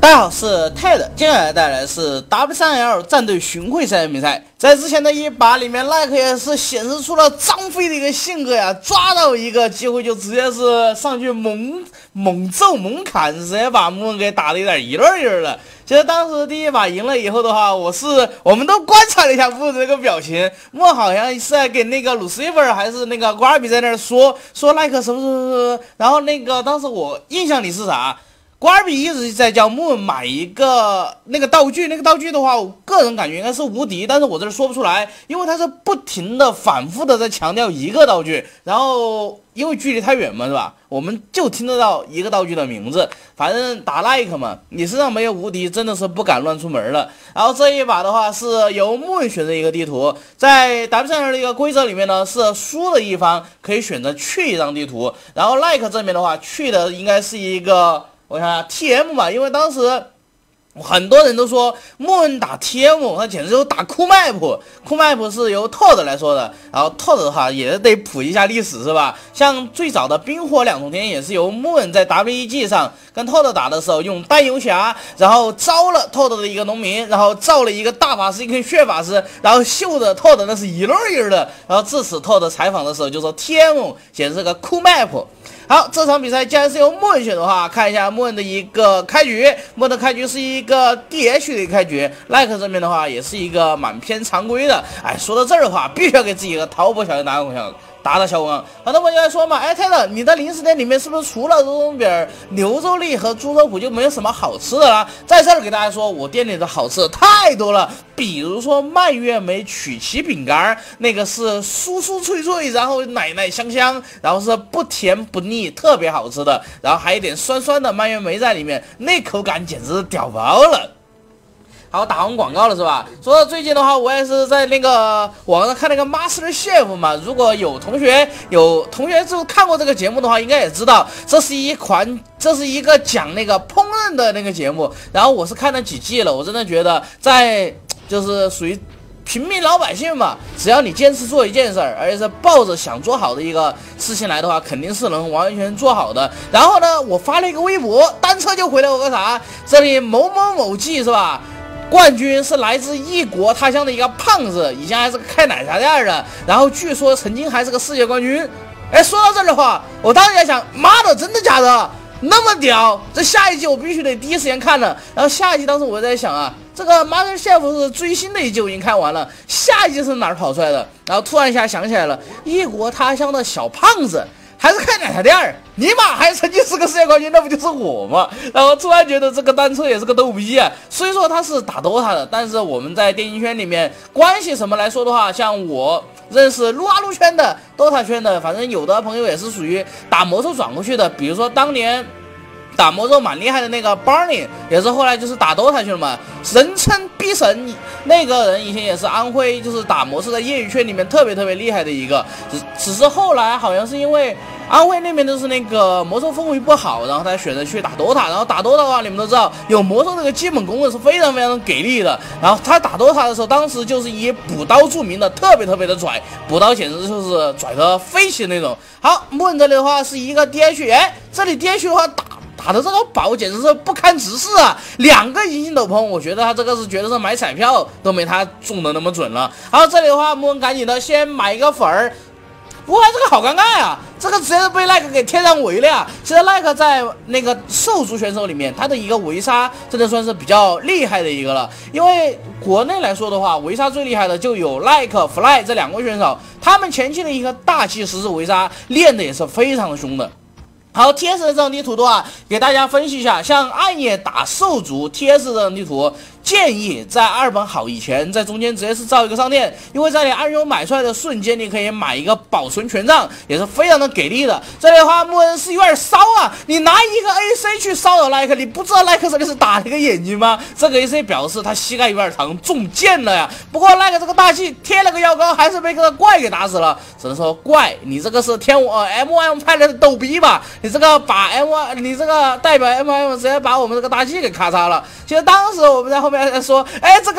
大家好，是 Ted， 接下来带来的是 W3L 战队巡回赛比赛。在之前的一把里面，赖克也是显示出了张飞的一个性格呀，抓到一个机会就直接是上去猛揍猛砍，直接把木恩给打得有点一愣一愣的。其实当时第一把赢了以后的话，我们都观察了一下木恩这个表情，木恩好像是在给那个鲁斯菲尔还是那个瓜尔比在那儿说赖克什么，然后那个当时我印象里是啥？瓜尔比一直在叫木恩买一个那个道具，那个道具的话，我个人感觉应该是无敌，但是我这说不出来，因为他是不停的反复的在强调一个道具，然后因为距离太远嘛，是吧？我们就听得到一个道具的名字，反正打赖克嘛，你身上没有无敌，真的是不敢乱出门了。然后这一把的话是由木恩选择一个地图，在 W3L 的一个规则里面呢，是输的一方可以选择去一张地图，然后赖克这边的话去的应该是一个。我想想 TM 嘛，因为当时很多人都说莫恩打 TM， 他简直就打酷 map 是由 Todd 来说的，然后 Todd 的话也得普一下历史是吧？像最早的冰火两重天也是由莫恩在 WEG 上跟 Todd 打的时候用弹游侠，然后招了 Todd 的一个农民，然后造了一个大法师一个血法师，然后秀的 Todd 那是一愣一愣的，然后自此 Todd 采访的时候就说 TM 简直是个酷 map。好，这场比赛既然是由莫恩选的话，看一下莫恩的一个开局。莫恩的开局是一个 DH 的一个开局，赖克这边的话也是一个蛮偏常规的。哎，说到这儿的话，必须要给自己一个淘宝小打小广告。很多朋友来说嘛，哎 ，Ted， 你的零食店里面是不是除了肉松饼、牛肉粒和猪肉脯就没有什么好吃的啦？在这儿给大家说，我店里的好吃的太多了，比如说蔓越莓曲奇饼干，那个是酥酥脆脆，然后奶奶香香，然后是不甜不腻，特别好吃的，然后还有一点酸酸的蔓越莓在里面，那口感简直是屌爆了。好，打完广告了是吧？说到最近的话，我也是在那个网上看那个 Master Chef 嘛。如果有同学就看过这个节目的话，应该也知道这是一个讲那个烹饪的那个节目。然后我是看了几季了，我真的觉得就是属于平民老百姓嘛，只要你坚持做一件事儿，而且是抱着想做好的一个事情来的话，肯定是能完全做好的。然后呢，我发了一个微博，单车就回了我个啥，这里某季是吧？冠军是来自异国他乡的一个胖子，以前还是个开奶茶店的，然后据说曾经还是个世界冠军。哎，说到这儿的话，我当时在想，妈的，真的假的？那么屌！这下一季我必须得第一时间看了。然后下一季当时我在想啊，这个 Master Chef 是最新的一季我已经看完了，下一季是哪儿跑出来的？然后突然一下想起来了，异国他乡的小胖子。还是开奶茶店儿，尼玛还曾经是个世界冠军，那不就是我吗？然后突然觉得这个单车也是个逗逼啊。虽说他是打 DOTA 的，但是我们在电竞圈里面关系什么来说的话，像我认识撸啊撸圈的、DOTA 圈的，反正有的朋友也是属于打魔兽转过去的。比如说当年打魔兽蛮厉害的那个 Barney， 也是后来就是打 DOTA 去了嘛，人称逼神。那个人以前也是安徽，就是打魔兽在业余圈里面特别厉害的一个，只是后来好像是因为安徽那边就是那个魔兽氛围不好，然后他选择去打 DOTA， 然后打 DOTA 的话，你们都知道有魔兽这个基本功能是非常给力的。然后他打 DOTA 的时候，当时就是以补刀著名的，特别的拽，补刀简直就是拽得飞起那种。好，木恩这里的话是一个 DH， 哎，这里 DH 的话打的这个宝简直是不堪直视啊！2个银星斗篷，我觉得他这个是绝对是买彩票都没他中的那么准了。好，这里的话，木恩赶紧的先买一个粉儿。不过这个好尴尬呀，这个直接被赖克给贴上围了呀。其实赖克在那个兽族选手里面，他的一个围杀真的算是比较厉害的一个了。因为国内来说的话，围杀最厉害的就有赖克、Fly 这2个选手，他们前期的一个大气实质围杀练的也是非常的凶的。好 ，TS 的这张地图的话，给大家分析一下，像暗夜打兽族 TS 这张地图，建议在2本好以前，在中间直接是造一个商店，因为在你暗勇买出来的瞬间，你可以买一个保存权杖，也是非常的给力的。这里的话，木恩是有点骚啊，你拿一个 AC 去骚扰赖克，你不知道赖克这里是打了一个眼睛吗？这个 AC 表示他膝盖有点疼，中箭了呀。不过赖克这个大气贴了个腰高，还是被这个怪给打死了。只能说怪，你这个是M1 派来的逗逼吧？你这个把 M1， 你这个代表 M1 直接把我们这个大气给咔嚓了。其实当时我们在后面在说，哎，这个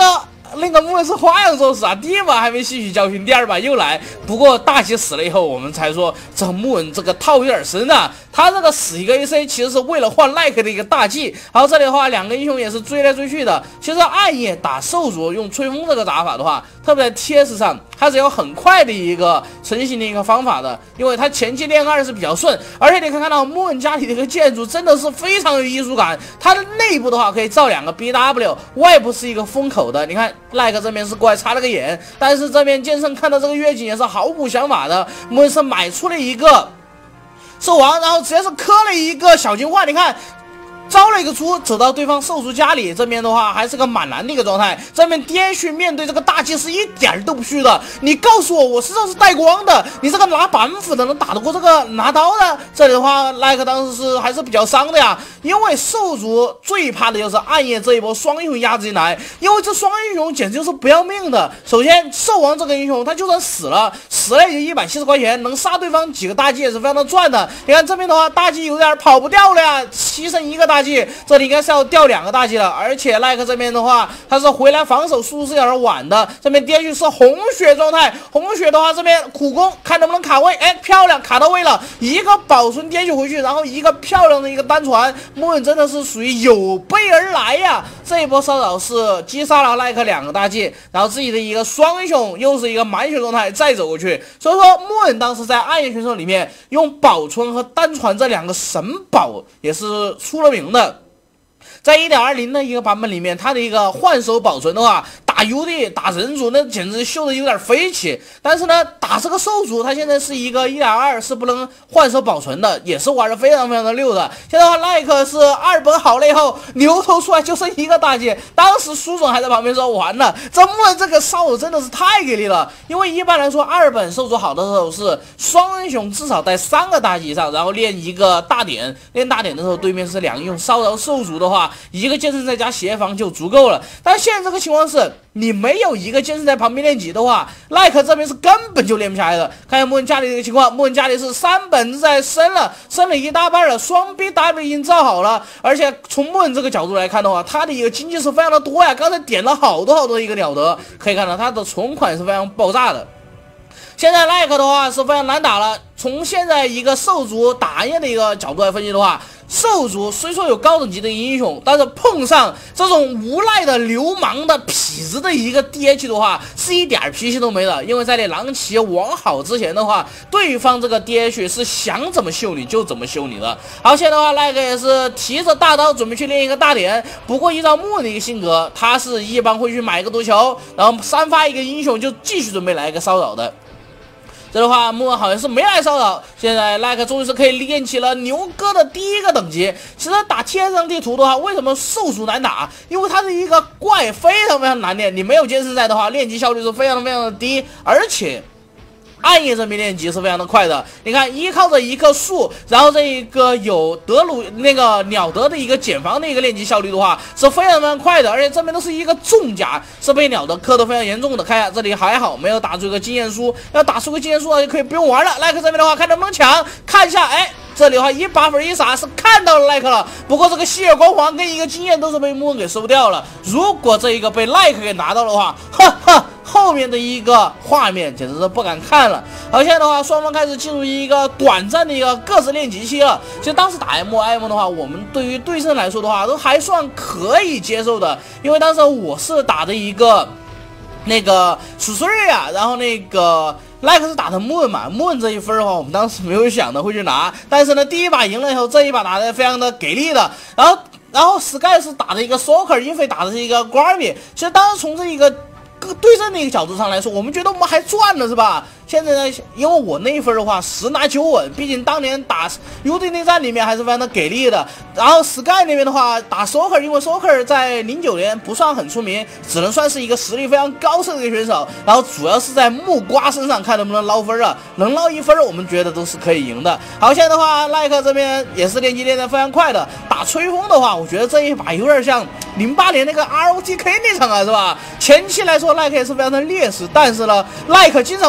那个木恩是花样作死啊！第一把还没吸取教训，第二把又来。不过大吉死了以后，我们才说这木恩这个套有点深啊。他这个死一个 AC 其实是为了换赖克的一个大技。然后这里的话，两个英雄也是追来追去的。其实暗夜打兽族用吹风这个打法的话，特别在 TS 上，它是有很快的一个成型的一个方法的，因为它前期练2是比较顺，而且你可以看到木恩家里的一个建筑真的是非常有艺术感。它的内部的话可以造2个 BW， 外部是一个封口的。你看赖克这边是过来插了个眼，但是这边剑圣看到这个月景也是毫无想法的，木恩是买出了一个兽王，然后直接是磕了一个小金话，你看。招了一个猪，走到对方兽族家里，这边的话还是个满蓝的一个状态。这边爹去面对这个大技是一点都不虚的。你告诉我，我身上是带光的，你这个拿板斧的能打得过这个拿刀的？这里的话，赖克当时是还是比较伤的呀，因为兽族最怕的就是暗夜这一波双英雄压制进来，因为这双英雄简直就是不要命的。首先，兽王这个英雄他就算死了也就170块钱，能杀对方几个大技也是非常的赚的。你看这边的话，大技有点跑不掉了呀，牺牲一个大技。这里应该是要掉2个大技了，而且赖克这边的话，他是回来防守速度是有点晚的。这边跌去是红血状态，红血的话这边苦攻，看能不能卡位。哎，漂亮，卡到位了，一个保存跌去回去，然后一个漂亮的一个单传。木恩真的是属于有备而来呀！这一波骚扰是击杀了赖克2个大技，然后自己的一个双英雄又是一个满血状态再走过去。所以说木恩当时在暗夜选手里面用保存和单传这2个神宝也是出了名的。在 1.20 的一个版本里面，它的一个换手保存的话，打 UD 打人族那简直秀的有点飞起。但是呢，打这个兽族，它现在是一个 1.2 是不能换手保存的，也是玩的非常非常的溜的。现在的话，赖克是2本好了以后，牛头出来就剩1个大技。当时苏总还在旁边说完了，这木恩这个骚扰真的是太给力了。因为一般来说2本兽族好的时候是双英雄至少带3个大技以上，然后练一个大点，练大点的时候对面是2英雄骚扰兽族的话，一个剑圣再加协防就足够了。但现在这个情况是，你没有一个剑圣在旁边练级的话，赖克这边是根本就练不下来的。看一下木恩家里的一个情况，木恩家里是3本在升了一大半了，双 BW 已经造好了。而且从木恩这个角度来看的话，他的一个经济是非常的多呀，刚才点了好多的一个了得，可以看到他的存款是非常爆炸的。现在赖克的话是非常难打了。从现在一个兽族打野的一个角度来分析的话，兽族虽说有高等级的英雄，但是碰上这种无赖的流氓的痞子的一个 DH 的话，是一点脾气都没的。因为在你狼骑网好之前的话，对方这个 DH 是想怎么秀你就怎么秀你的。好，现在的话，赖克也是提着大刀准备去练一个大点。不过依照木恩的一个性格，他是一般会去买一个毒球，然后3发一个英雄就继续准备来一个骚扰的。这的话，木恩好像是没来骚扰。现在赖克终于是可以练起了牛哥的第1个等级。其实打天上地图的话，为什么兽族难打？因为它的一个怪非常非常难练，你没有剑圣在的话，练级效率是非常非常的低，而且暗夜这边练级是非常的快的。你看，依靠着一棵树，然后这一个有德鲁那个鸟德的一个减防的一个练级效率的话，是非常非常快的。而且这边都是一个重甲，是被鸟德磕得非常严重的。看一下这里还好，没有打出一个经验书，要打出个经验书就可以不用玩了。赖克这边的话，看能不能抢，看一下，哎。这里的话一把粉一撒是看到了赖克了，不过这个希尔光环跟一个经验都是被木恩给收掉了。如果这一个被赖克给拿到的话，后面的一个画面简直是不敢看了。而现在的话，双方开始进入一个短暂的一个各自练级期了。其实当时打 M 的话，我们对于对胜来说的话，都还算可以接受的，因为当时我是打的一个那个楚斯瑞啊，然后那个。赖克是打的木恩嘛，木恩这一分的话，我们当时没有想的会去拿，但是呢，第一把赢了以后，这一把打的非常的给力的，然后 Sky 是打的一个 Soaker， 英菲打的是一个 Gravy， 其实当时从这一个对阵的一个角度上来说，我们觉得我们还赚了是吧？现在呢，因为我那一分的话10拿9稳，毕竟当年打 UD 内战里面还是非常的给力的。然后 Sky 那边的话打 Soaker， 因为 Soaker 在09年不算很出名，只能算是一个实力非常高盛的一个选手。然后主要是在木瓜身上看能不能捞分了，能捞1分，我们觉得都是可以赢的。好，现在的话，赖克这边也是练级练得非常快的。打吹风的话，我觉得这一把有点像08年那个 ROTK 那场啊，是吧？前期来说，赖克也是非常的劣势，但是呢，赖克经常会画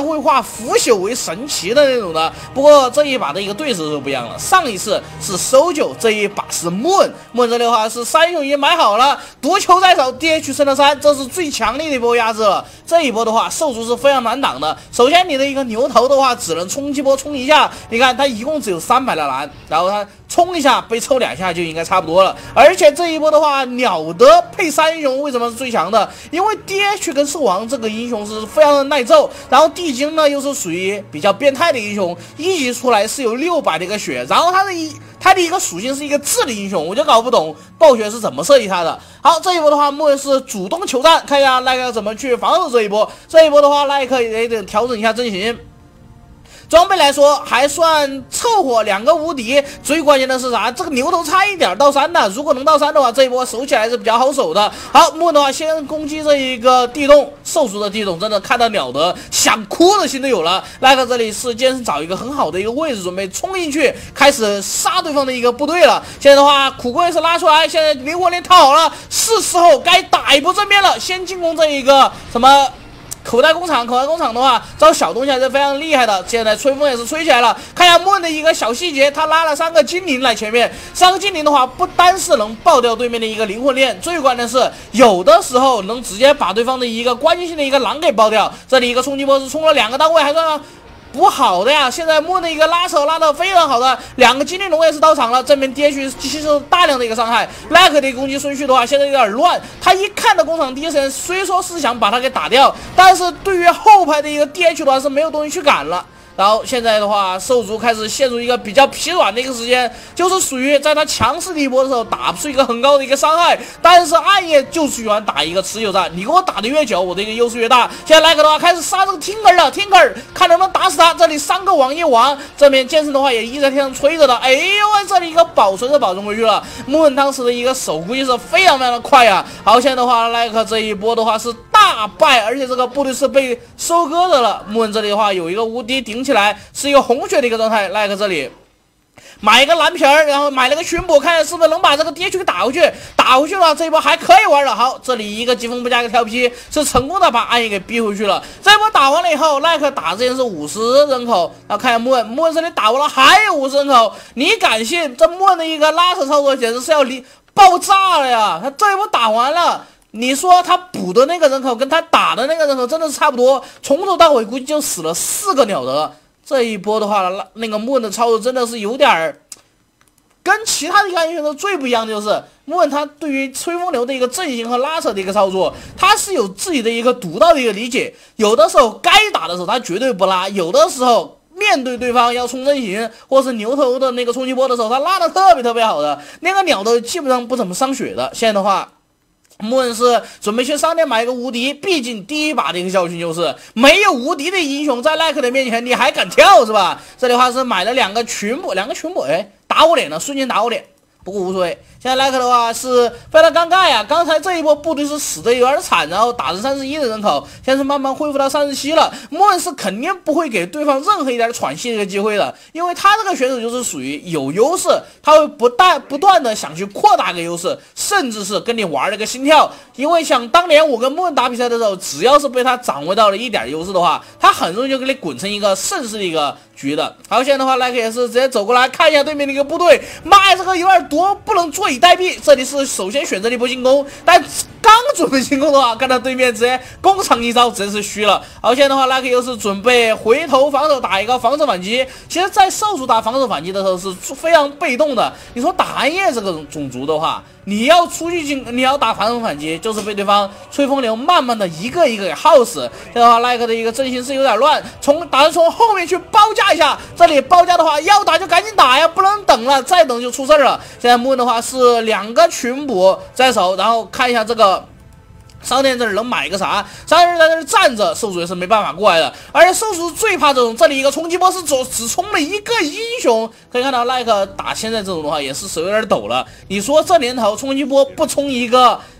腐朽为神奇的那种的。不过这一把的一个对手就不一样了，上一次是搜9，这一把是Moon这里的话是3雄已经买好了，毒球在手 ，DH 升了3，这是最强力的一波压制了。这一波的话，兽族是非常难挡的。首先你的一个牛头的话，只能冲击波冲一下，你看它一共只有300的蓝，然后它冲一下被抽2下就应该差不多了。而且这一波的话，鸟德配3英雄为什么是最强的？因为 DH 跟兽王这个英雄是非常的耐揍，然后地精呢又是属于比较变态的英雄，一级出来是有600的一个血，然后它的一个属性是一个智力英雄，我就搞不懂暴雪是怎么设计它的。好，这一波的话，莫是主动求战，看一下赖克怎么去防守这一波。这一波的话，赖克也得调整一下阵型。装备来说还算凑合，2个无敌。最关键的是啥？这个牛头差一点到3的，如果能到3的话，这一波守起来是比较好守的。好，莫的话先攻击这一个地洞，兽族的地洞真的看到鸟德想哭的心都有了。赖克这里是先是找一个很好的一个位置，准备冲进去，开始杀对方的一个部队了。现在的话，苦龟是拉出来，现在灵魂链套好了，是时候该打一波正面了。先进攻这一个什么？口袋工厂的话，招小东西还是非常厉害的。现在吹风也是吹起来了。看一下莫的一个小细节，他拉了3个精灵来前面。3个精灵的话，不单是能爆掉对面的一个灵魂链，最关键是有的时候能直接把对方的一个关键性的一个狼给爆掉。这里一个冲击波是冲了2个单位，还算不好的呀。现在莫的一个拉扯拉的非常好的，2个精灵龙也是到场了，这边 DH 吸收大量的一个伤害。赖克的攻击顺序的话，现在有点乱。他一看到工厂第一时间，虽说是想把他给打掉，但是对于后排的一个 DH 的话是没有东西去赶了。然后现在的话，兽族开始陷入一个比较疲软的一个时间，就是属于在他强势的一波的时候打不出一个很高的一个伤害，但是暗夜就喜欢打一个持久战，你给我打的越久，我的一个优势越大。现在莱克的话开始杀这个 Tinker 了 ，Tinker 看能不能打死他。这里3个王一王，这边剑圣的话也一直在天上吹着的。哎呦，这里一个保存着保存回去了。穆恩当时的一个手估计是非常的快啊。好，现在的话，莱克这一波的话是大败，而且这个部队是被收割的了。穆恩这里的话有一个无敌顶起来，是一个红血的一个状态。赖克这里买一个蓝皮儿，然后买了个巡捕，看看是不是能把这个 DH 给打回去。打回去了，这一波还可以玩了。好，这里一个疾风不加一个调皮，是成功的把暗夜给逼回去了。这一波打完了以后，赖克打之前是50人口，然后看一下穆恩这里打完了还有50人口，你敢信这穆恩的一个拉扯操作简直是要爆炸了呀！他这一波打完了。你说他补的那个人口跟他打的那个人口真的是差不多，从头到尾估计就死了4个鸟德。这一波的话，那个穆恩的操作真的是有点儿跟其他的一个英雄最不一样的，就是穆恩他对于吹风流的一个阵型和拉扯的一个操作，他是有自己的一个独到的一个理解。有的时候该打的时候他绝对不拉，有的时候面对对方要冲阵型或是牛头的那个冲击波的时候，他拉的特别好的，那个鸟都基本上不怎么伤血的。现在的话，穆恩是准备去商店买一个无敌，毕竟第一把的一个教训就是没有无敌的英雄在赖克的面前你还敢跳是吧？这里的话是买了2个群捕，哎，打我脸了，瞬间打我脸，不过无所谓。现在赖克的话是非常尴尬呀，刚才这一波部队是死的有点惨，然后打成31的人口，现在是慢慢恢复到37了。穆恩是肯定不会给对方任何一点喘息的一个机会的，因为他这个选手就是属于有优势，他会不断的想去扩大个优势，甚至是跟你玩了个心跳。因为像当年我跟穆恩打比赛的时候，只要是被他掌握到了一点优势的话，他很容易就给你滚成一个盛世的一个局的。好，现在的话赖克也是直接走过来看一下对面的一个部队，妈呀，这个有点多，不能坐以待毙。这里是首先选择了一波进攻，但刚准备进攻的话，看到对面直接工厂一招，真是虚了。好，现在的话赖克又是准备回头防守打一个防守反击。其实在兽族打防守反击的时候是非常被动的，你说打暗夜这个种族的话，你要出去你要打防守反击，就是被对方吹风流慢慢的一个一个给耗死。这样的话，赖克的一个阵型是有点乱，打算从后面去包夹一下。这里包夹的话，要打就赶紧打呀，不能等了，再等就出事了。现在穆恩的话是2个群捕在手，然后看一下这个商店这里能买个啥？商店在这里站着，兽族也是没办法过来的。而且兽族最怕这种，这里一个冲击波是只冲了1个英雄，可以看到赖克打现在这种的话也是手有点抖了。你说这年头冲击波不冲一个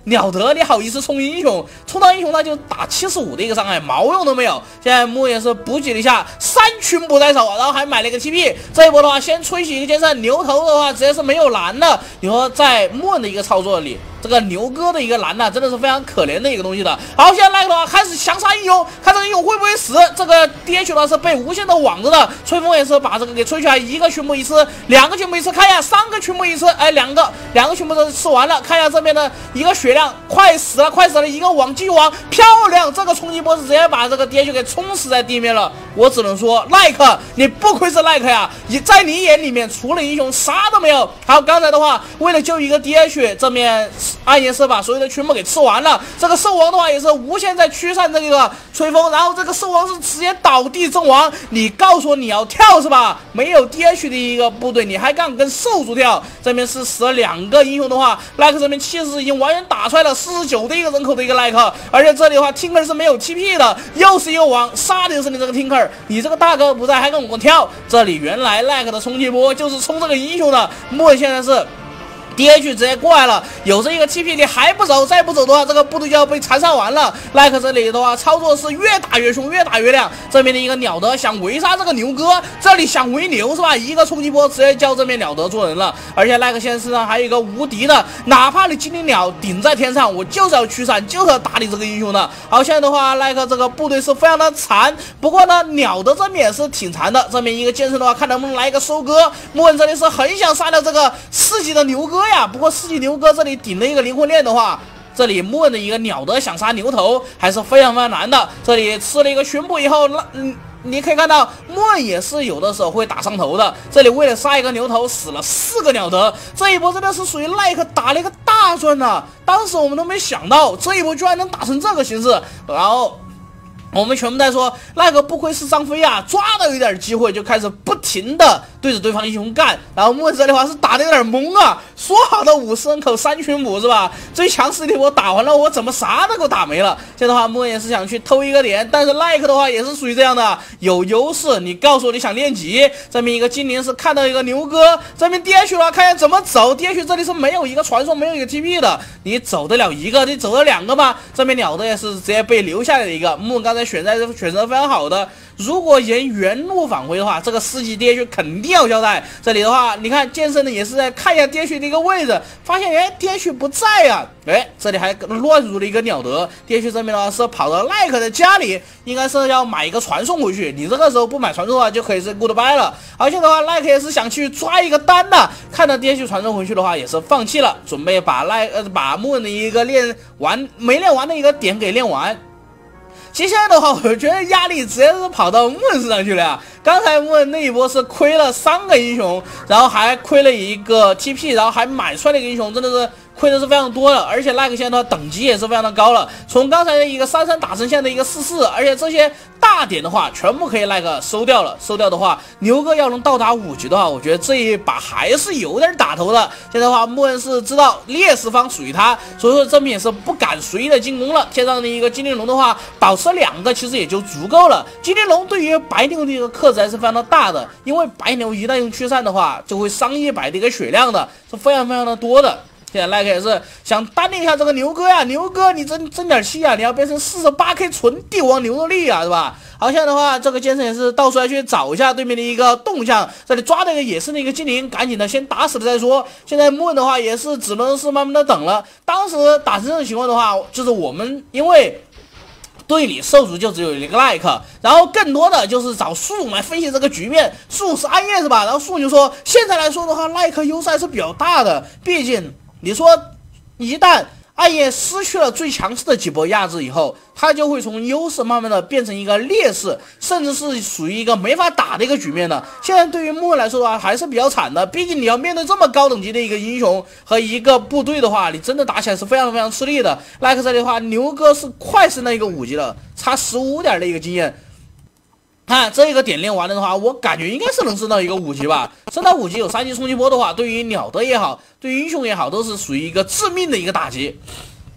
鸟德你好意思冲英雄，冲到英雄他就打75的一个伤害，毛用都没有。现在木也是补给了一下3群补在手，然后还买了一个 TP。这一波的话，先吹起一个剑圣，牛头的话直接是没有蓝的。你说在木的一个操作里，这个牛哥的一个蓝呢，真的是非常可怜的一个东西的。好，现在赖克的话开始强杀英雄，看这个英雄会不会死。这个 DH 呢是被无限的网着的，吹风也是把这个给吹出来，一个群捕一次，2个群捕一次，看一下3个群捕一次，哎，两个群捕都吃完了，看一下这边的一个血量快死了，一个网继续网，漂亮，这个冲击波是直接把这个 DH 给冲死在地面了。我只能说赖克你不愧是赖克呀，在你眼里面除了英雄啥都没有。好，刚才的话为了救一个 DH， 这面暗夜是把所有的群捕给吃完了，这个兽王的话也是无限在驱散这个吹风，然后这个兽王是直接倒地阵亡。你告诉我你要跳是吧？没有 DH 的一个部队，你还敢跟兽族跳？这边是死了2个英雄的话，赖克这边气势已经完全打出来了，49的一个人口的一个赖克，而且这里的话 Tinker 是没有 TP 的，又是一个王，杀的就是你这个 Tinker， 你这个大哥不在还跟我跳。这里原来赖克的冲击波就是冲这个英雄的，莫现在是DH 直接过来了，有这一个 TP 你还不走，再不走的话，这个部队就要被残杀完了。赖克这里的话，操作是越打越凶，越打越亮。这边的一个鸟德想围杀这个牛哥，这里想围牛是吧？一个冲击波直接叫这边鸟德做人了。而且赖克现在身上还有一个无敌的，哪怕你精灵鸟顶在天上，我就是要驱散，就是要打你这个英雄的。好，现在的话，赖克这个部队是非常的残，不过呢，鸟德这边也是挺残的。这边一个剑圣的话，看能不能来一个收割。莫文这里是很想杀掉这个4级的牛哥。不过4级牛哥这里顶了一个灵魂链的话，这里莫恩的一个鸟德想杀牛头还是非常难的。这里吃了一个巡捕以后，你可以看到莫恩也是有的时候会打上头的。这里为了杀一个牛头死了4个鸟德，这一波真的是属于赖克打了一个大赚呐！当时我们都没想到这一波居然能打成这个形式，然后我们全部在说赖克不愧是张飞啊，抓到一点机会就开始不停的对着对方英雄干。然后莫这里的话是打的有点懵啊，说好的50人口3群捕是吧？最强势的我打完了，我怎么啥都给我打没了？现在的话莫也是想去偷一个点，但是赖克的话也是属于这样的，有优势。你告诉我你想练级，这边一个精灵是看到一个牛哥，这边 DH 的话看一下怎么走。DH 这里是没有一个传送，没有一个 TP 的，你走得了一个，你走得了2个吗？这边鸟的也是直接被留下来的一个。莫刚才选择非常好的，如果沿原路返回的话，这个4级 DH 肯定要交代。这里的话，你看剑圣的也是在看一下 DH 的一个位置，发现DH 不在啊，这里还乱入了一个鸟德。DH 这边的话是跑到赖克的家里，应该是要买一个传送回去。你这个时候不买传送的话，就可以是 goodbye 了。而且的话，赖克也是想去抓一个单的，看到 DH 传送回去的话，也是放弃了，准备把莫恩的一个没练完的一个点给练完。接下来的话，我觉得压力直接是跑到莫恩身上去了呀。刚才莫恩那一波是亏了3个英雄，然后还亏了一个 TP， 然后还买出来的一个英雄，真的是亏的是非常多的。而且赖克现在的等级也是非常的高了，从刚才的一个33打成现在的一个44，而且这些大点的话全部可以赖克收掉了。收掉的话，牛哥要能到达5级的话，我觉得这一把还是有点打头的。现在的话，莫恩是知道劣势方属于他，所以说这边也是不敢随意的进攻了。天上的一个精灵龙的话，保持2个其实也就足够了。精灵龙对于白牛的一个克制还是非常的大的，因为白牛一旦用驱散的话，就会伤100的一个血量的，是非常的多的。现在赖克也是想单练一下这个牛哥呀，牛哥你争点气啊，你要变成48K 纯帝王牛肉力啊，是吧？好，现在的话，这个剑圣也是到处来去找一下对面的一个动向，这里抓的一个也是那个精灵，赶紧的先打死了再说。现在莫恩的话也是只能是慢慢的等了。当时打成这种情况的话，就是我们因为队里兽族就只有一个赖克，然后更多的就是找树来分析这个局面。树是暗夜是吧？然后树就说，现在来说的话，赖克优势还是比较大的，毕竟你说一旦暗夜失去了最强势的几波压制以后，他就会从优势慢慢的变成一个劣势，甚至是属于一个没法打的一个局面的。现在对于莫恩来说的话，还是比较惨的，毕竟你要面对这么高等级的一个英雄和一个部队的话，你真的打起来是非常吃力的。赖克这里的话，牛哥是快升到一个5级了，差15点的一个经验。看这个点练完了的话，我感觉应该是能升到一个5级吧。升到5级有3级冲击波的话，对于鸟德也好，对于英雄也好，都是属于一个致命的一个打击。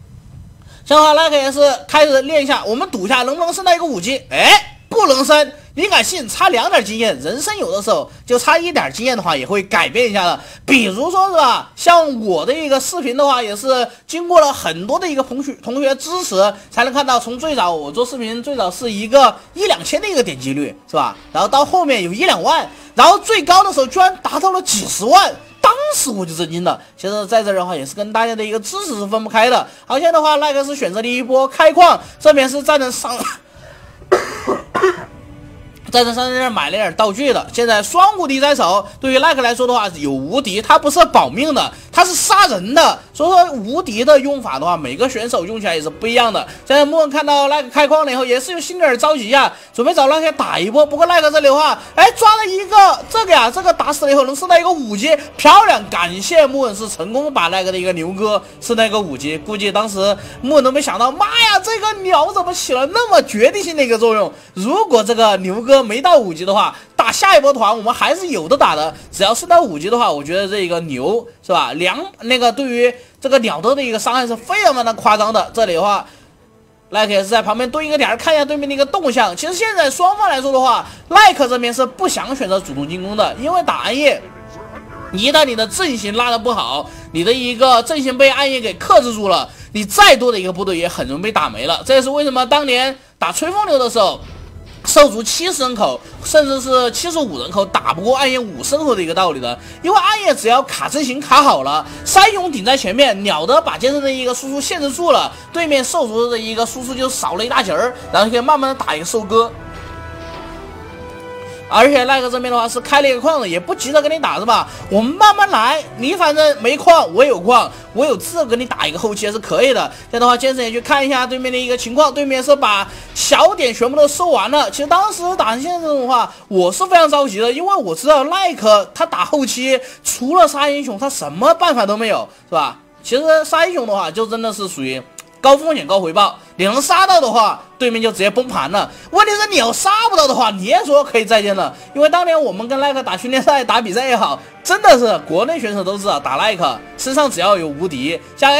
像话，赖克也是开始练一下，我们赌一下能不能升到一个5级？不能升。 你敢信差2点经验，人生有的时候就差1点经验的话也会改变一下的。比如说是吧，像我的一个视频的话，也是经过了很多的一个同学支持，才能看到从最早我做视频最早是一个1、2千的一个点击率是吧，然后到后面有1、2万，然后最高的时候居然达到了几10万。当时我就震惊了，其实在这的话也是跟大家的一个支持是分不开的。好，现在的话，赖克是选择了一波开矿，这边是战争上。战争商店买了点道具的，现在双无敌在手。对于赖克来说的话，有无敌，它不是保命的，它是杀人的。所以说无敌的用法的话，每个选手用起来也是不一样的。现在莫文看到赖克开矿了以后，也是有心有点着急呀，准备找赖克打一波。不过赖克这里的话，抓了一个这个呀，这个打死了以后能升到一个5级，漂亮！感谢莫文是成功把赖克的一个牛哥升到一个5级。估计当时莫文都没想到，妈呀，这个鸟怎么起了那么决定性的一个作用？如果这个牛哥没到5级的话，打下一波团我们还是有的打的。只要是到5级的话，我觉得这个牛是吧？对于这个鸟的一个伤害是非常的夸张的。这里的话，赖克也是在旁边蹲一个点，看一下对面的一个动向。其实现在双方来说的话，赖克这边是不想选择主动进攻的，因为打暗夜，一旦你的阵型拉得不好，你的一个阵型被暗夜给克制住了，你再多的一个部队也很容易被打没了。这也是为什么当年打吹风流的时候，兽族70人口甚至是75人口打不过暗夜5身后的一个道理的。因为暗夜只要卡阵型卡好了，三勇顶在前面，鸟的把剑圣的一个输出限制住了，对面兽族的一个输出就少了一大截儿，然后就可以慢慢的打一个收割。而且赖克这边的话是开了一个矿的，也不急着跟你打是吧？我们慢慢来，你反正没矿，我有矿，我有资格跟你打一个后期也是可以的。这样的话，剑圣也去看一下对面的一个情况，对面是把小点全部都收完了。其实当时打成现在的话，我是非常着急的，因为我知道赖克他打后期除了杀英雄，他什么办法都没有，是吧？其实杀英雄的话，就真的是属于高风险高回报，你能杀到的话，对面就直接崩盘了。问题是你要杀不到的话，你也说可以再见了。因为当年我们跟赖克打训练赛、打比赛也好，真的是国内选手都知道，打赖克身上只要有无敌，像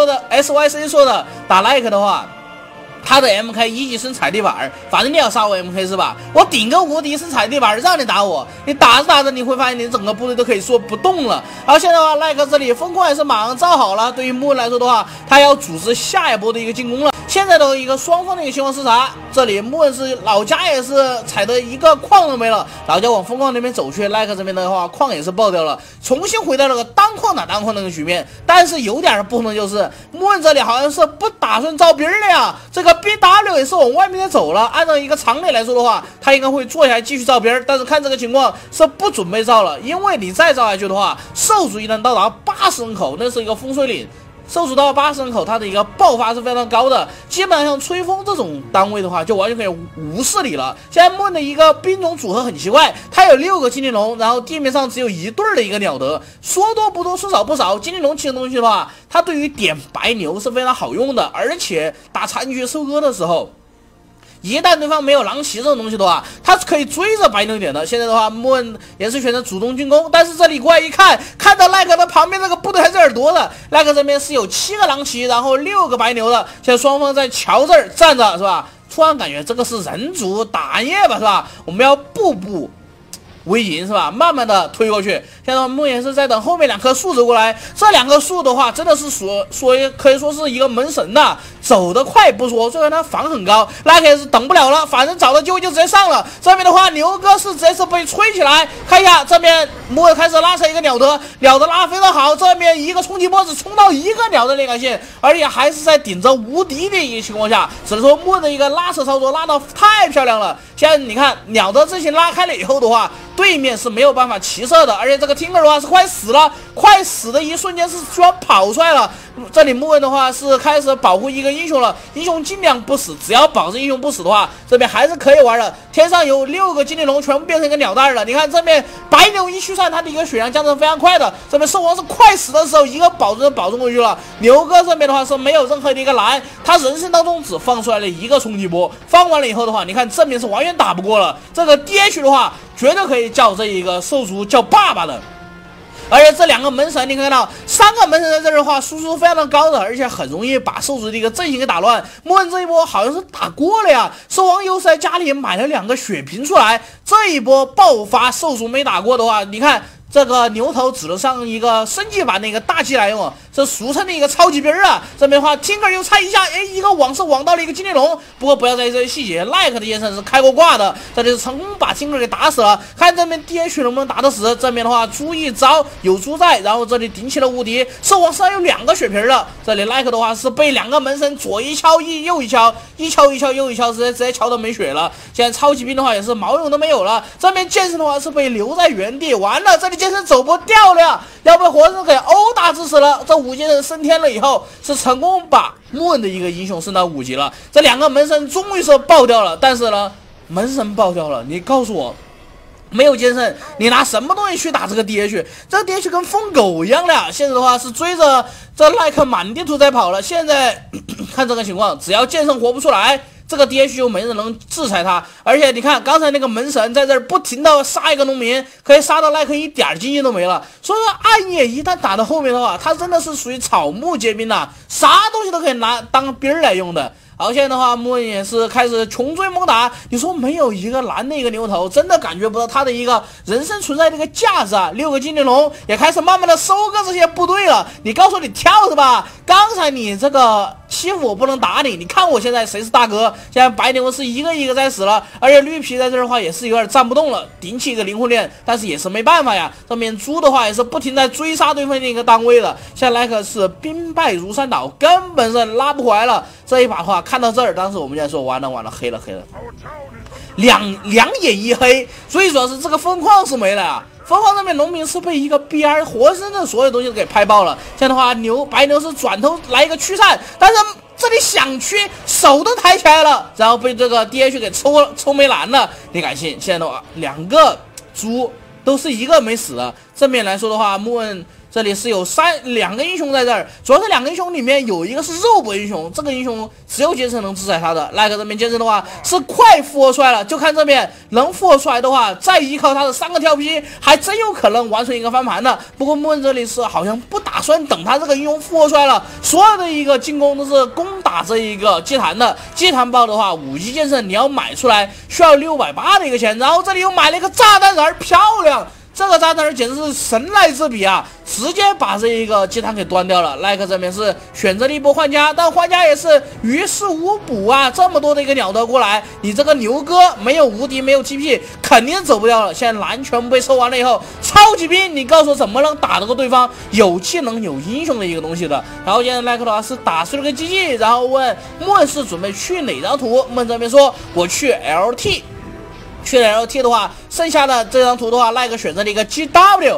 SYC 说的，打赖克的话，他的 MK 1级升踩地板，反正你要杀我 MK 是吧？我顶个无敌升踩地板让你打我，你打着打着你会发现你整个部队都可以说不动了。而现在的话，赖克这里风控也是马上造好了。对于莫文来说的话，他要组织下一波的一个进攻了。现在的一个双方的一个情况是啥？这里莫文是老家也是踩的一个矿都没了，老家往风矿那边走去。赖克这边的话，矿也是爆掉了，重新回到了个单矿打单矿那个局面。但是有点不同，就是莫文这里好像是不打算招兵了呀。这个 BW 也是往外面的走了。按照一个常理来说的话，他应该会坐下来继续招兵，但是看这个情况是不准备招了，因为你再招下去的话，兽族一旦到达80人口，那是一个风水岭。兽族到80人口，它的一个爆发是非常高的，基本上像吹风这种单位的话，就完全可以无视你了。现在莫文的一个兵种组合很奇怪，它有6个精灵龙，然后地面上只有1对的一个鸟德，说多不多，说少不少。精灵龙这些东西的话，它对于点白牛是非常好用的，而且打残局收割的时候，一旦对方没有狼骑这种东西的话，他是可以追着白牛点的。现在的话，莫文也是选择主动进攻，但是这里过来一看，看到赖克的旁边这个部队还是有点多的。赖克这边是有7个狼骑，然后6个白牛的。现在双方在桥这儿站着是吧？突然感觉这个是人族打暗夜吧是吧？我们要步步为营是吧？慢慢的推过去。现在莫文也是在等后面2棵树走过来，这2棵树的话真的是可以说是一个门神呐，走得快不说，最后他防很高，赖克也是等不了了，反正找到机会就直接上了。这边的话，牛哥是直接是被吹起来，看一下这边莫文开始拉扯一个鸟德拉非常好，这边一个冲击波只冲到1个鸟的连杆线，而且还是在顶着无敌的一个情况下，只能说莫文的一个拉扯操作拉得太漂亮了。现在你看鸟的阵型拉开了以后的话，对面是没有办法骑射的，而且这个 Tinker 的话是快死了，快死的一瞬间是居然跑出来了。这里莫文的话是开始保护一个英雄了，英雄尽量不死，只要保证英雄不死的话，这边还是可以玩的。天上有6个精灵龙全部变成一个鸟蛋了，你看这边白牛一驱散，它的一个血量降得非常快的，这边兽王是快死的时候一个保证过去了。牛哥这边的话是没有任何的一个蓝，他人生当中只放出来了1个冲击波，放完了以后的话，你看正面是完全打不过了。这个 DH 的话绝对可以叫这一个兽族叫爸爸的。 而且这2个门神，你看到3个门神在这儿的话，输出非常的高的，而且很容易把兽族的一个阵型给打乱。木恩这一波好像是打过了呀，兽王又是在家里买了2个血瓶出来，这一波爆发兽族没打过的话，你看。这个牛头只能上一个升级版的一个大技来用，这俗称的一个超级兵啊。这边的话，Tinker又猜一下，哎，一个网是网到了一个精灵龙。不过不要在意这些细节，Like 的剑圣是开过挂的，这里是成功把 Tinker 给打死了。看这边 DH 能不能打得死。这边的话，猪一招有猪在，然后这里顶起了无敌。兽王身上有2个血瓶了。这里 Like 的话是被2个门神左一敲右一敲，一敲右一敲，直接敲到没血了。现在超级兵的话也是毛用都没有了。这边剑圣的话是被留在原地，完了这里。剑圣走不掉了，要被活人给殴打致死了。这5剑圣升天了以后，是成功把木恩的一个英雄升到5级了。这2个门神终于是爆掉了，但是呢，门神爆掉了，你告诉我，没有剑圣，你拿什么东西去打这个 DH？ 这个 DH 跟疯狗一样的，现在的话是追着这Like满地图在跑了。现在看这个情况，只要剑圣活不出来。这个 DH 就没人能制裁他，而且你看刚才那个门神在这儿不停的杀一个农民，可以杀到Like一点经验都没了。所以说暗夜一旦打到后面的话，他真的是属于草木皆兵呐，啥东西都可以拿当兵来用的。好，现在的话，木恩也是开始穷追猛打。你说没有一个蓝的一个牛头，真的感觉不到他的一个人生存在的一个价值啊！6个精灵龙也开始慢慢的收割这些部队了。你告诉我你跳是吧？刚才你这个欺负我不能打你，你看我现在谁是大哥？现在白牛是一个一个在死了，而且绿皮在这儿的话也是有点站不动了，顶起一个灵魂链，但是也是没办法呀。这边猪的话也是不停在追杀对方的一个单位了。现在Like是兵败如山倒，根本是拉不回来了。这一把的话，看到这儿，当时我们就说完了，黑了，两眼一黑。最主要是这个分矿是没了啊。疯狂这边农民是被一个 BR 活生生所有东西都给拍爆了。这样的话，白牛是转头来一个驱散，但是这里想驱手都抬起来了，然后被这个 DH 给抽没蓝了。你敢信？现在的话，2个猪都是一个没死的。正面来说的话，木恩这里是有2个英雄在这儿，主要是2个英雄里面有一个是肉搏英雄，这个英雄只有剑圣能制裁他的。Like这边剑圣的话是快复活出来了，就看这边能复活出来的话，再依靠他的3个跳劈，还真有可能完成一个翻盘的。不过木恩这里是好像不打算等他这个英雄复活出来了，所有的一个进攻都是攻打这一个祭坛的。祭坛包的话，5级剑圣你要买出来需要680的一个钱，然后这里又买了一个炸弹人，漂亮。这个炸弹人简直是神来之笔啊！直接把这一个祭坛给端掉了。Like这边是选择了一波换家，但换家也是于事无补啊！这么多的一个鸟德过来，你这个牛哥没有无敌，没有 TP， 肯定走不掉了。现在蓝全部被收完了以后，超级兵，你告诉我怎么能打得过对方有技能有英雄的一个东西的？然后现在 Like 的话是打碎了个机器，然后问木恩是准备去哪张图？木恩这边说我去 LT。去了 LT 的话，剩下的这张图的话，Like选择了一个 GW。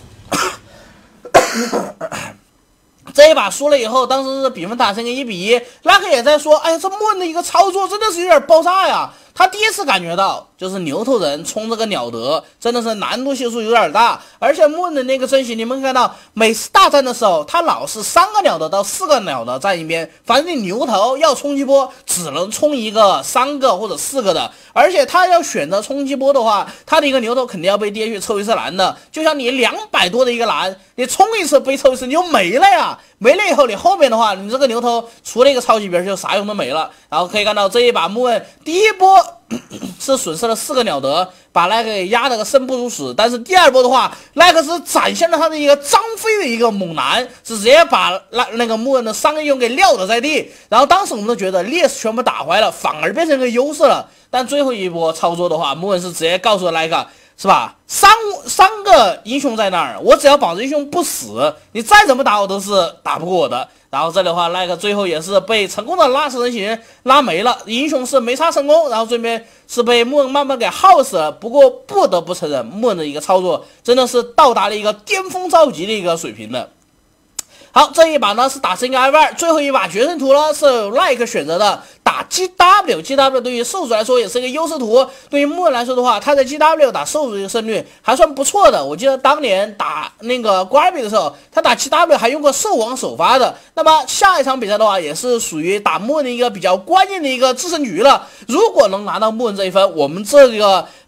这一把输了以后，当时是比分打成个1-1，Like也在说，哎呀，这木恩的一个操作真的是有点爆炸呀。他第一次感觉到，就是牛头人冲这个鸟德真的是难度系数有点大，而且木恩的那个阵型，你们看到每次大战的时候，他老是3个鸟德到4个鸟德站一边，反正你牛头要冲击波，只能冲一个3个或者4个的，而且他要选择冲击波的话，他的一个牛头肯定要被DH抽一次蓝的，就像你200多的一个蓝，你冲一次被抽一次你就没了呀，没了以后你后面的话，你这个牛头除了一个超级兵就啥用都没了。然后可以看到这一把木恩第一波是损失了4个鸟德，把Like给压得个生不如死。但是第2波的话，Like是展现了他的一个张飞的一个猛男，是直接把那个木恩的3个英雄给撂倒在地。然后当时我们都觉得劣势全部打回来了，反而变成一个优势了。但最后一波操作的话，木恩是直接告诉了Like，是吧？三个英雄在那儿，我只要保证英雄不死，你再怎么打我都是打不过我的。然后这里的话，Like最后也是被成功的拉死人形拉没了，英雄是没杀成功，然后这边是被木恩慢慢给耗死了。不过不得不承认，木恩的一个操作真的是到达了一个巅峰召集的一个水平的。好，这一把呢是打成一个 F2， 最后一把决胜图呢是 Like 选择的打 GW 对于兽族来说也是一个优势图，对于木恩来说的话，他在 GW 打兽族的胜率还算不错的。我记得当年打那个瓜比的时候，他打 GW 还用过兽王首发的。那么下一场比赛的话，也是属于打木恩的一个比较关键的一个制胜局了。如果能拿到木恩这一分，我们这个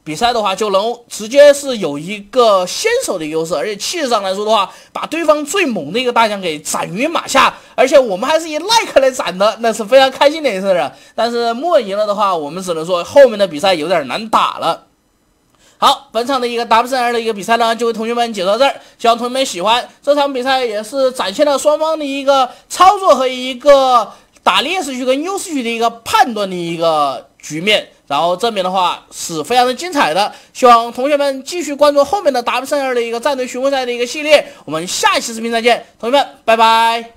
比赛的话就能直接是有一个先手的优势，而且气势上来说的话，把对方最猛的一个大将给斩于马下，而且我们还是以耐克来斩的，那是非常开心的一件事。但是莫赢了的话，我们只能说后面的比赛有点难打了。好，本场的一个 W32的一个比赛呢，就为同学们解说到这儿，希望同学们喜欢。这场比赛也是展现了双方的一个操作和一个打劣势区跟优势区的一个判断的一个局面，然后这边的话是非常的精彩的，希望同学们继续关注后面的 W32的一个战队巡回赛的一个系列，我们下一期视频再见，同学们，拜拜。